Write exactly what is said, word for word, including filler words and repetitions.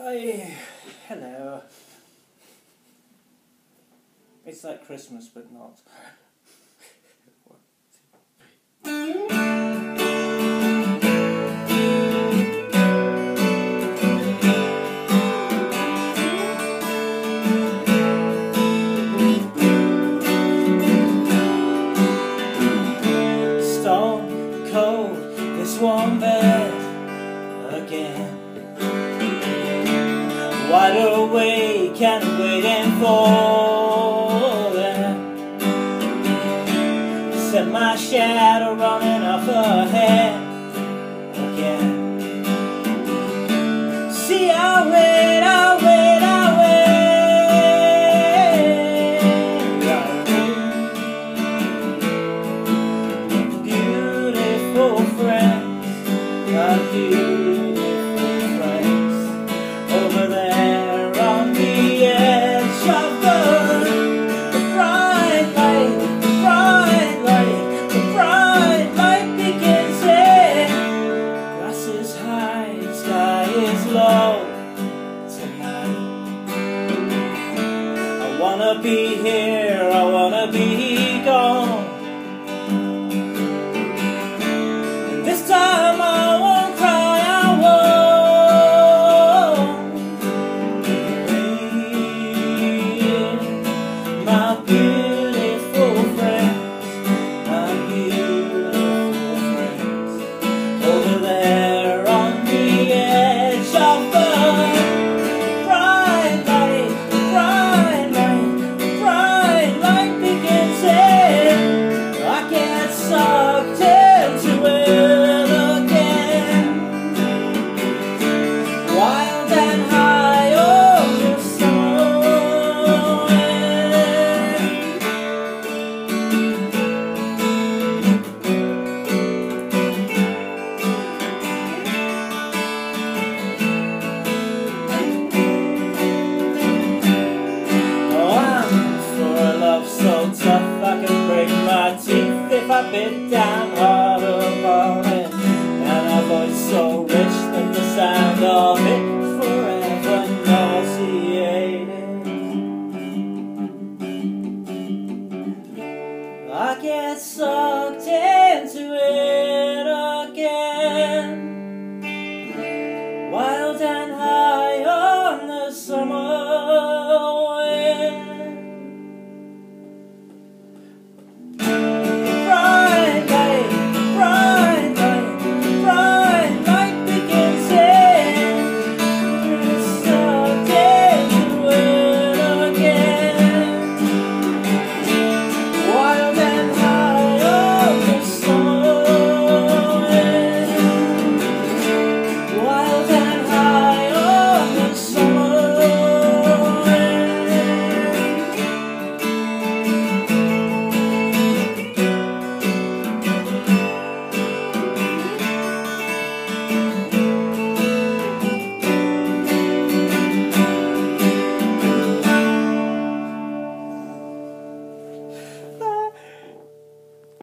Hi, hello. It's like Christmas, but not. Stone cold, this warm bed again. Wide awake and waiting for them. Set my shadow running off ahead again. See, I wait, I wait, I wait, I wait. Beautiful friends, my beautiful friends, over there on the edge of the, the bright light, the bright light, the bright light begins it. Grass is high, sky is low tonight. I wanna be here, I wanna be gone. And this time I won't cry, I won't. My beautiful friends, my beautiful friends, over there on the edge of the bright light, the bright light, the bright light begins it. I get sucked into it again, wild and high on the summer wind. Oh, I'm for a love so tough I could break my teeth if I bit down hard upon it, and a voice so rich that the sound of it forever nauseated. I get sucked into it again, wild and high on the summer